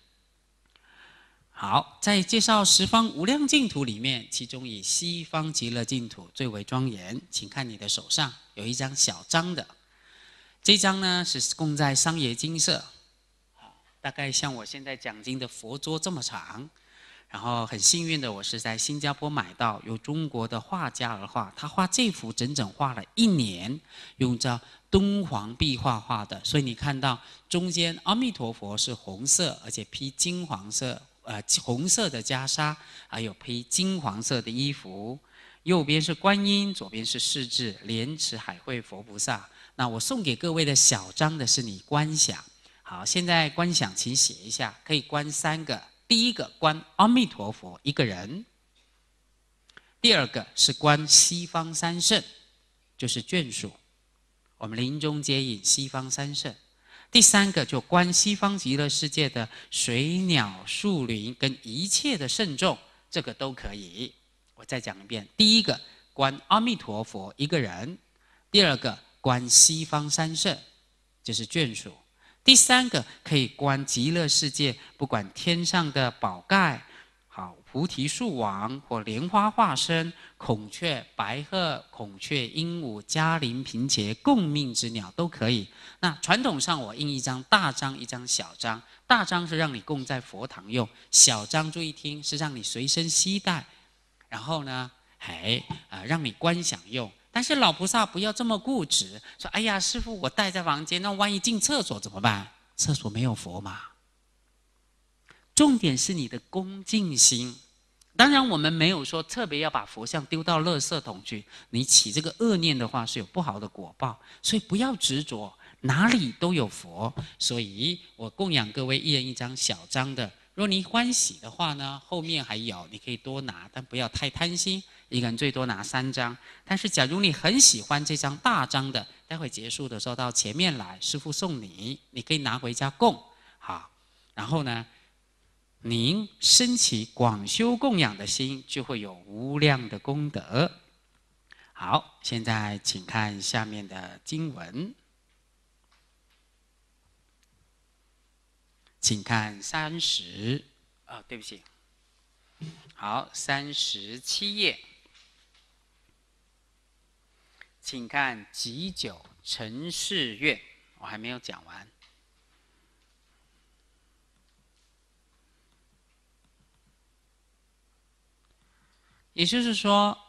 好，在介绍十方无量净土里面，其中以西方极乐净土最为庄严。请看你的手上有一张小张的，这张呢是供在商业精舍，大概像我现在讲经的佛桌这么长。然后很幸运的，我是在新加坡买到，由中国的画家而画，他画这幅整整画了1年，用着敦煌壁画画的。所以你看到中间阿弥陀佛是红色，而且披金黄色，红色的袈裟，还有披金黄色的衣服。右边是观音，左边是势至莲池海会佛菩萨。那我送给各位的小张的是你观想。好，现在观想，请写一下，可以观3个。第一个观阿弥陀佛一个人，第2个是观西方三圣，就是眷属，我们临终接引西方三圣。第3个就观西方极乐世界的水鸟树林跟一切的圣众，这个都可以。我再讲一遍，第一个观阿弥陀佛一个人，第2个观西方三圣，就是眷属。第3个可以观极乐世界，不管天上的宝盖、菩提树王或莲花化身、孔雀、白鹤、孔雀、鹦鹉、嘉陵、频伽、共命之鸟都可以。那传统上我印一张大张，一张小张。大张是让你供在佛堂用，小张注意听是让你随身携带，然后呢，让你观想用。但是老菩萨不要这么固执，说：“哎呀，师父，我带在房间，那万一进厕所怎么办？厕所没有佛嘛。”重点是你的恭敬心。当然，我们没有说特别要把佛像丢到垃圾桶去。你起这个恶念的话，是有不好的果报。所以不要执着，哪里都有佛。所以我供养各位一人一张小张的。若你欢喜的话呢，后面还有，你可以多拿，但不要太贪心。一个人最多拿3张，但是假如你很喜欢这张大张的，待会结束的时候到前面来，师父送你，你可以拿回家供。好，然后呢，您升起广修供养的心，就会有无量的功德。好，现在请看下面的经文，请看对不起，好，37页。 请看己酉辰巳月，我还没有讲完。也就是说，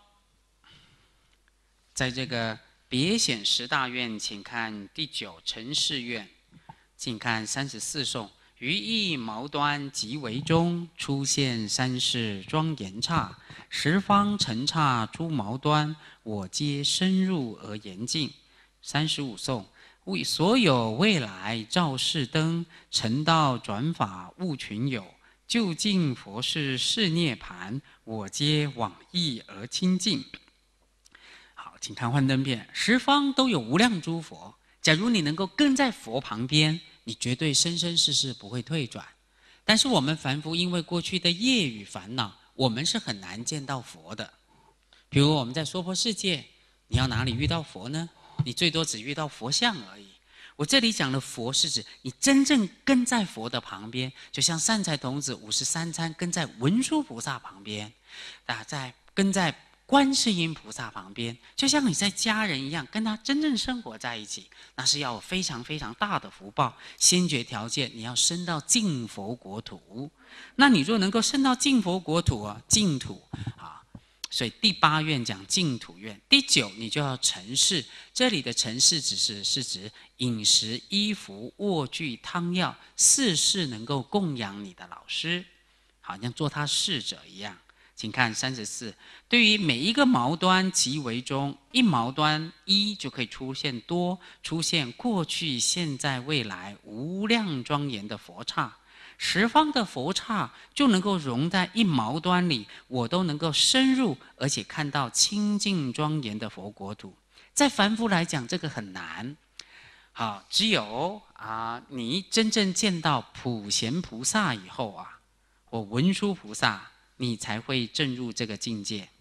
在这个别显十大愿，请看第九辰巳愿，请看34颂。于一毛端即为中，出现三世庄严刹。十方尘刹诸毛端，我皆深入而严净。35颂。为所有未来照世灯，成道转法悟群有。究竟佛事是涅盘，我皆往诣而清净。好，请看幻灯片，十方都有无量诸佛。假如你能够跟在佛旁边，你绝对生生世世不会退转。但是我们凡夫因为过去的业与烦恼，我们是很难见到佛的。比如我们在娑婆世界，你要哪里遇到佛呢？你最多只遇到佛像而已。我这里讲的佛是指你真正跟在佛的旁边，就像善财童子53参跟在文殊菩萨旁边，跟在观世音菩萨旁边，就像你在家人一样，跟他真正生活在一起，那是要有非常非常大的福报。先决条件，你要升到净佛国土。那你若能够升到净佛国土啊，净土啊，所以第8愿讲净土愿。第9你就要成事，这里的成事是指饮食、衣服、卧具、汤药4事能够供养你的老师，好像做他侍者一样。请看34，对于每一个毛端即为中，一毛端一就可以出现多，出现过去、现在、未来无量庄严的佛刹，十方的佛刹就能够融在一毛端里，我都能够深入，而且看到清净庄严的佛国土。在凡夫来讲，这个很难。好，只有你真正见到普贤菩萨以后啊，或文殊菩萨，你才会证入这个境界。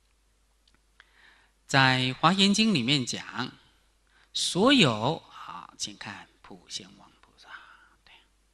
在华严经里面讲，所有请看普贤王菩萨。对，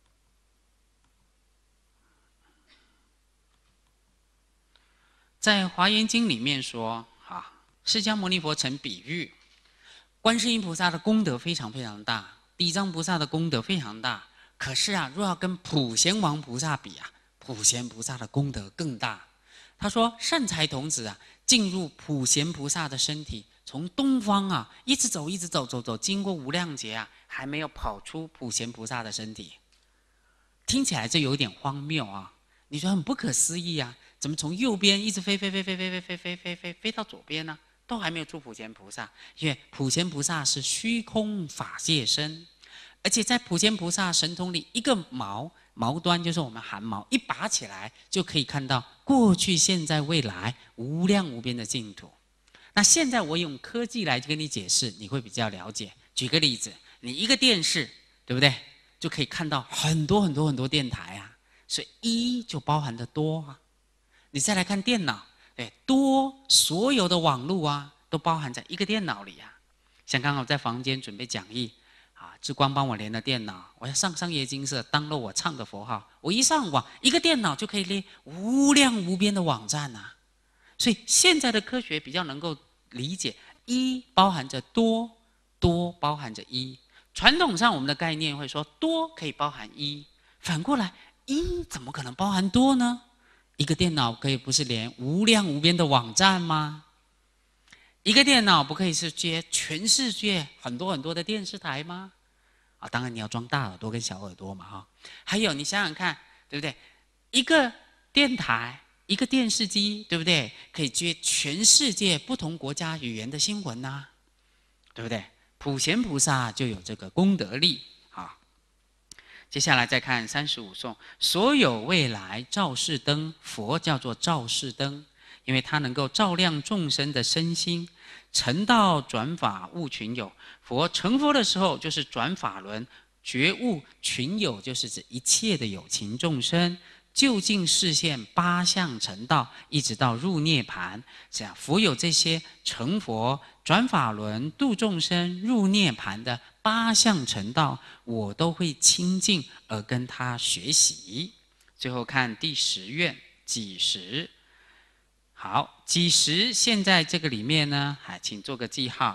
在华严经里面说，释迦牟尼佛曾比喻，观世音菩萨的功德非常非常大，地藏菩萨的功德非常大，可是若要跟普贤王菩萨比普贤菩萨的功德更大。他说善财童子进入普贤菩萨的身体，从东方一直走，经过无量劫还没有跑出普贤菩萨的身体。听起来这有点荒谬你说很不可思议怎么从右边一直飞到左边呢？都还没有出普贤菩萨。因为普贤菩萨是虚空法界身，而且在普贤菩萨神通里，一个毛端就是我们汗毛，一拔起来就可以看到过去、现在、未来无量无边的净土。那现在我用科技来跟你解释，你会比较了解。举个例子，你一个电视，对不对？就可以看到很多电台所以一就包含着多你再来看电脑，多所有的网络都包含在一个电脑里像刚好在房间准备讲义志光帮我连了电脑，我要上商业金色当了我唱的佛号，我一上网，一个电脑就可以连无量无边的网站所以现在的科学比较能够理解，一包含着多，多包含着一。传统上我们的概念会说多可以包含一，反过来一怎么可能包含多呢？一个电脑可以不是连无量无边的网站吗？一个电脑不可以是接全世界很多的电视台吗？当然你要装大耳朵跟小耳朵嘛还有你想想看，对不对？一个电台，一个电视机，对不对？可以接全世界不同国家语言的新闻对不对？普贤菩萨就有这个功德力接下来再看35颂，所有未来照世灯，佛叫做照世灯，因为它能够照亮众生的身心，成道转法悟群有。佛成佛的时候就是转法轮，觉悟群有就是指一切的有情众生，究竟示现8相成道，一直到入涅盘。这样佛有这些成佛、转法轮、度众生、入涅盘的8相成道，我都会亲近而跟他学习。最后看第10愿几时。好，几时现在这个里面呢请做个记号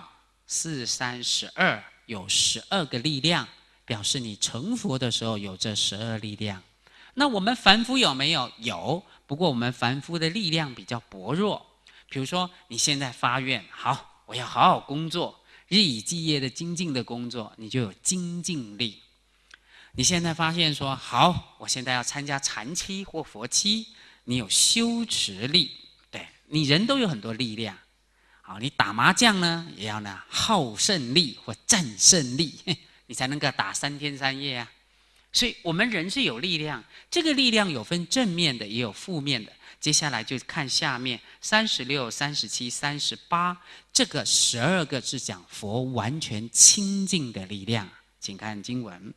4、3、12，有12个力量，表示你成佛的时候有这12力量。那我们凡夫有没有？有，不过我们凡夫的力量比较薄弱。比如说，你现在发愿，好，我要好好工作，日以继夜的精进的工作，你就有精进力。你现在发现说，好，我现在要参加禅期或佛期，你有修持力。对，你人都有很多力量。好，你打麻将呢，也要呢好胜力或战胜力，你才能够打3天3夜啊。所以我们人是有力量，这个力量有分正面的，也有负面的。接下来就看下面36、37、38，这个12个是讲佛完全清净的力量。请看经文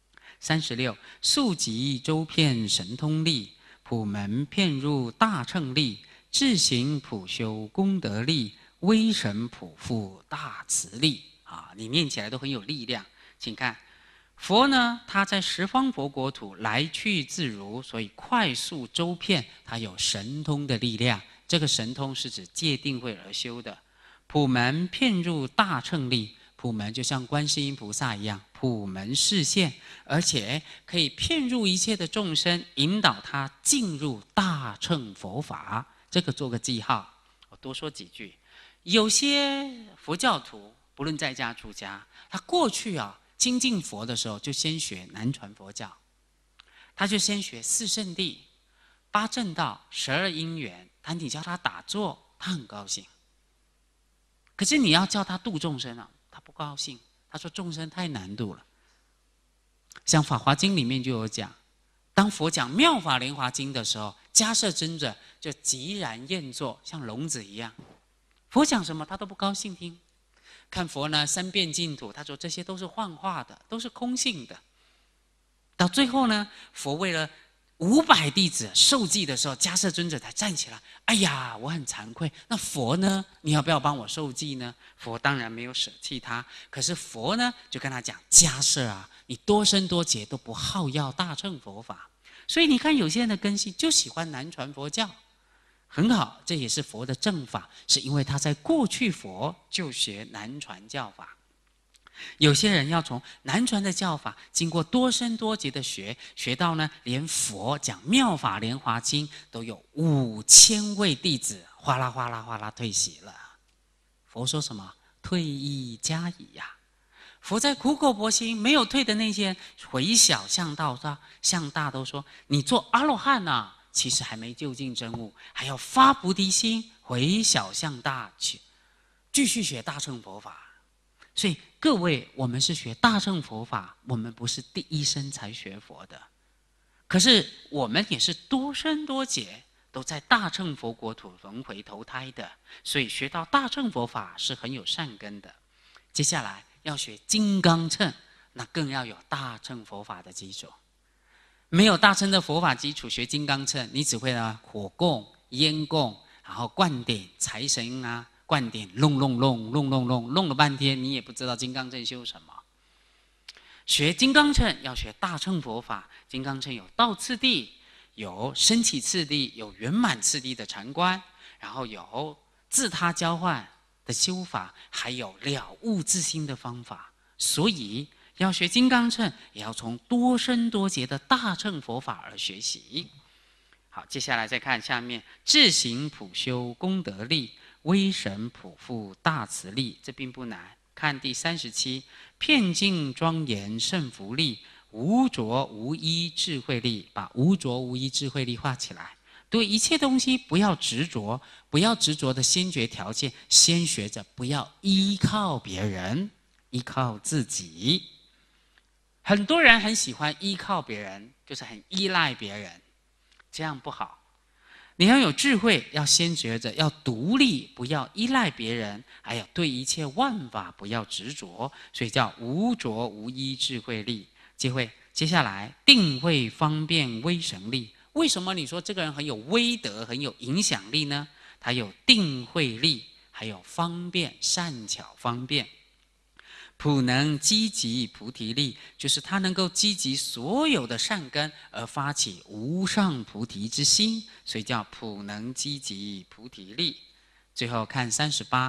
：36，速疾周遍神通力，普门遍入大乘力，智行普修功德力，威神普覆大慈力。啊，你念起来都很有力量。请看。佛呢，他在十方佛国土来去自如，所以快速周遍，他有神通的力量。这个神通是指戒定慧而修的。普门遍入大乘力，普门就像观世音菩萨一样，普门示现，而且可以遍入一切的众生，引导他进入大乘佛法。这个做个记号。我多说几句。有些佛教徒，不论在家出家，他过去亲近佛的时候，就先学南传佛教，他就先学4圣谛、8正道、12因缘。你叫他打坐，他很高兴。可是你要叫他度众生他不高兴。他说众生太难度了。像《法华经》里面就有讲，当佛讲《妙法莲华经》的时候，迦叶尊者就寂然宴坐，像聋子一样。佛讲什么他都不高兴听。看佛呢3遍净土，他说这些都是幻化的，都是空性的。到最后呢，佛为了500弟子受记的时候，迦叶尊者才站起来。哎呀，我很惭愧。那佛呢？你要不要帮我受记呢？佛当然没有舍弃他。可是佛呢，就跟他讲：迦叶啊，你多生多劫都不好要大乘佛法，所以你看有些人的根性就喜欢南传佛教。很好，这也是佛的正法，是因为他在过去佛就学南传教法。有些人要从南传的教法，经过多生多劫的学到呢，连佛讲《妙法莲华经》都有5000位弟子，哗啦哗啦哗啦退席了。佛说什么？退亦加矣呀！佛在苦口婆心，没有退的那些人，回小向大都说：你做阿罗汉其实还没究竟真悟，还要发菩提心，回小向大去，继续学大乘佛法。所以各位，我们是学大乘佛法，我们不是第一生才学佛的。可是我们也是多生多劫都在大乘佛国土轮回投胎的，所以学到大乘佛法是很有善根的。接下来要学金刚乘，那更要有大乘佛法的基础。没有大乘的佛法基础，学金刚乘，你只会火供、烟供，然后灌顶财神灌顶弄了半天，你也不知道金刚乘修什么。学金刚乘要学大乘佛法，金刚乘有道次第，有升起次第，有圆满次第的禅观，然后有自他交换的修法，还有了悟自心的方法。所以要学金刚乘，也要从多生多劫的大乘佛法而学习。好，接下来再看下面：智行普修功德力，威神普覆大慈力。这并不难。看第37：遍净庄严胜福力，无着无依智慧力。把无着无依智慧力画起来。对一切东西不要执着，不要执着的先决条件，先学着不要依靠别人，依靠自己。很多人很喜欢依靠别人，就是很依赖别人，这样不好。你要有智慧，要先觉着要独立，不要依赖别人，还有对一切万法不要执着，所以叫无着无依智慧力。接下来定慧方便威神力。为什么你说这个人很有威德、很有影响力呢？他有定慧力，还有方便善巧方便。普能积集菩提力，就是他能够积集所有的善根而发起无上菩提之心，所以叫普能积集菩提力。最后看38：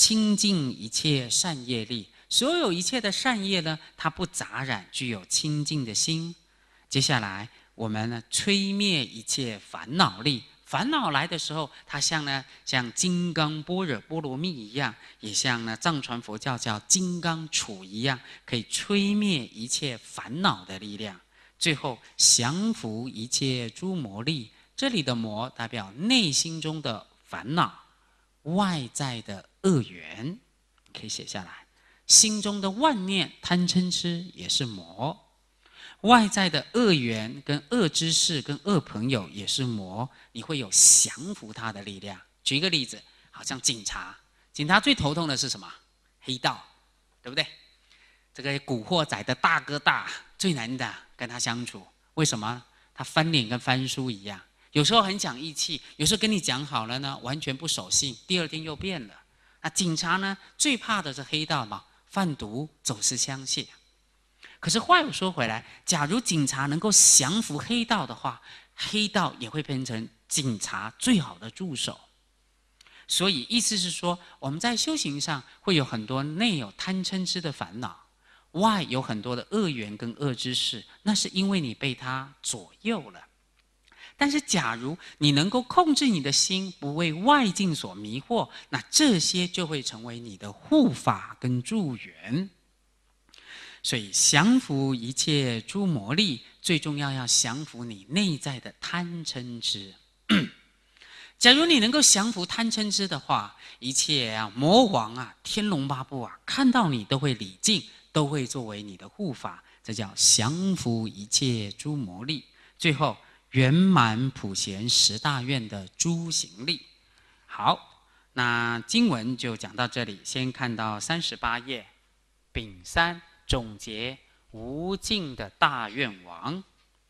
清净一切善业力。所有一切的善业呢，它不杂染，具有清净的心。接下来我们呢，吹灭一切烦恼力。烦恼来的时候，它像金刚般若波罗蜜一样，也像藏传佛教叫金刚杵一样，可以吹灭一切烦恼的力量。最后降伏一切诸魔力。这里的魔代表内心中的烦恼，外在的恶缘，可以写下来。心中的万念贪嗔痴也是魔，外在的恶缘跟恶知识跟恶朋友也是魔，你会有降服他的力量。举一个例子，好像警察最头痛的是什么？黑道，对不对？这个古惑仔的大哥大最难的跟他相处，为什么？他翻脸跟翻书一样，有时候很讲义气，有时候跟你讲好了呢，完全不守信，第二天又变了。那警察呢，最怕的是黑道嘛，贩毒、走私枪械。可是话又说回来，假如警察能够降服黑道的话，黑道也会变成警察最好的助手。所以意思是说，我们在修行上会有很多内有贪嗔痴的烦恼，外有很多的恶缘跟恶知识，那是因为你被他左右了。但是假如你能够控制你的心，不为外境所迷惑，那这些就会成为你的护法跟助缘。所以降服一切诸魔力，最重要降服你内在的贪嗔痴。假如你能够降服贪嗔痴的话，一切魔王天龙八部看到你都会礼敬，都会作为你的护法，这叫降服一切诸魔力。最后圆满普贤10大愿的诸行力。好，那经文就讲到这里，先看到38页，丙3总结无尽的大愿王。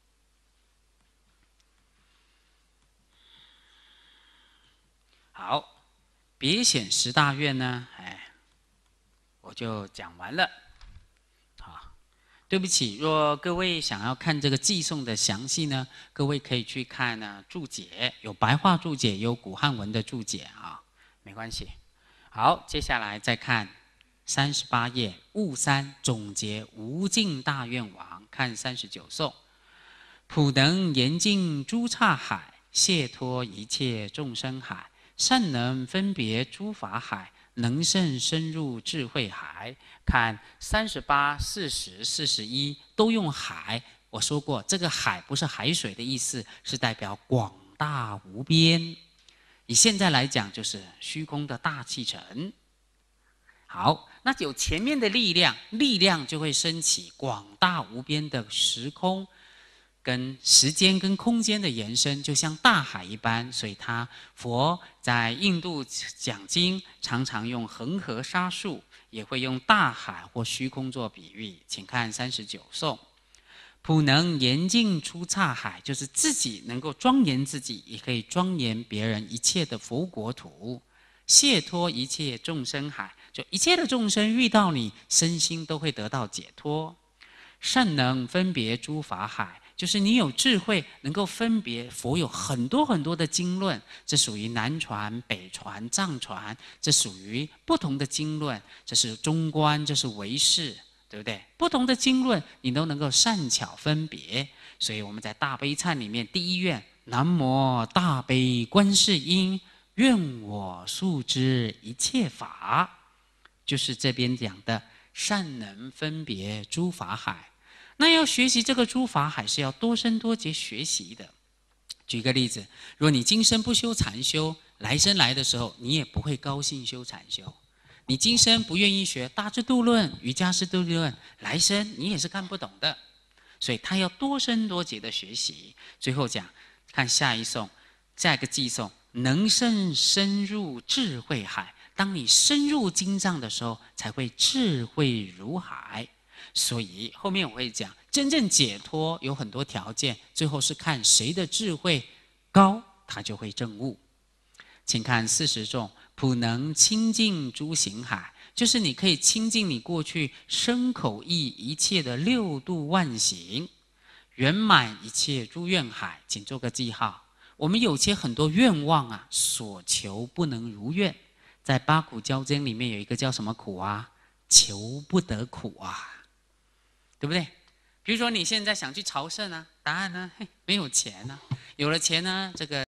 好，别显10大愿呢，我就讲完了。好，对不起，若各位想要看这个寄送的详细呢，各位可以去看注解，有白话注解，有古汉文的注解没关系。好，接下来再看38页悟3总结无尽大愿王，看39颂。普能严净诸刹海，解脱一切众生海，善能分别诸法海，能甚深入智慧海。看38、40、41都用海。我说过，这个海不是海水的意思，是代表广大无边。以现在来讲，就是虚空的大气层。好，那有前面的力量，力量就会升起广大无边的时空跟时间跟空间的延伸，就像大海一般。所以佛在印度讲经，常常用恒河沙数，也会用大海或虚空做比喻。请看39颂。普能严净出刹海，就是自己能够庄严自己，也可以庄严别人一切的佛国土。解脱一切众生海，就一切的众生遇到你，身心都会得到解脱。善能分别诸法海，就是你有智慧，能够分别佛有很多很多的经论，这属于南传、北传、藏传，这属于不同的经论，这是中观，这是唯识，对不对？不同的经论你都能够善巧分别。所以我们在大悲忏里面第一愿，南无大悲观世音，愿我速知一切法，就是这边讲的善能分别诸法海。那要学习这个诸法海，是要多生多劫学习的。举个例子，若你今生不修禅修，来生来的时候，你也不会高兴修禅修。你今生不愿意学大智度论、瑜伽师度论，来生你也是看不懂的。所以他要多生多劫的学习。最后讲，看下一颂，下一个偈颂，能甚深入智慧海。当你深入经藏的时候，才会智慧如海。所以后面我会讲，真正解脱有很多条件，最后是看谁的智慧高，他就会证悟。请看40颂，普能清净诸行海，就是你可以清净你过去身口意一切的6度万行，圆满一切诸愿海。请做个记号。我们有些很多愿望所求不能如愿， 在八苦交煎里面有一个叫什么苦啊？求不得苦啊，对不对？比如说你现在想去朝圣啊，答案呢？没有钱啊，有了钱呢，这个